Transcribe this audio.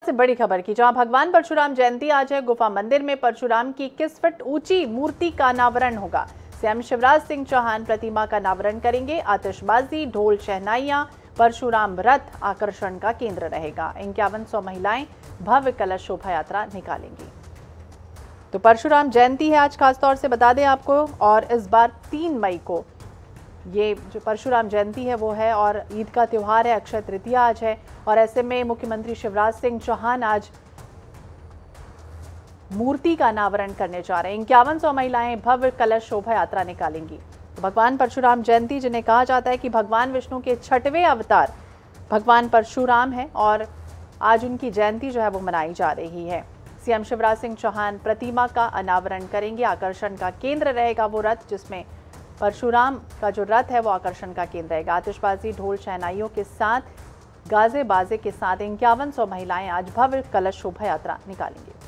सबसे बड़ी खबर की, जहां भगवान परशुराम जयंती आज है। गुफा मंदिर में परशुराम की 21 फीट ऊंची मूर्ति का अनावरण होगा। सीएम शिवराज सिंह चौहान प्रतिमा का अनावरण करेंगे। आतिशबाजी, ढोल, शहनाइयां, परशुराम रथ आकर्षण का केंद्र रहेगा। 5100 महिलाएं भव्य कलश शोभा यात्रा निकालेंगी। तो परशुराम जयंती है आज, खासतौर से बता दें आपको, और इस बार 3 मई को ये जो परशुराम जयंती है वो है, और ईद का त्यौहार है, अक्षय तृतीया आज है। और ऐसे में मुख्यमंत्री शिवराज सिंह चौहान आज मूर्ति का अनावरण करने जा रहे हैं। 5100 महिलाएं भव्य कलश शोभा यात्रा निकालेंगी। तो भगवान परशुराम जयंती, जिन्हें कहा जाता है कि भगवान विष्णु के 6वें अवतार भगवान परशुराम है, और आज उनकी जयंती जो है वो मनाई जा रही है। सीएम शिवराज सिंह चौहान प्रतिमा का अनावरण करेंगे। आकर्षण का केंद्र रहेगा वो रथ, जिसमें परशुराम का जो रथ है वो आकर्षण का केंद्र रहेगा। आतिशबाजी, ढोल, शहनाइयों के साथ, गाजे बाजे के साथ 5100 महिलाएं आज भव्य कलश शोभा यात्रा निकालेंगी।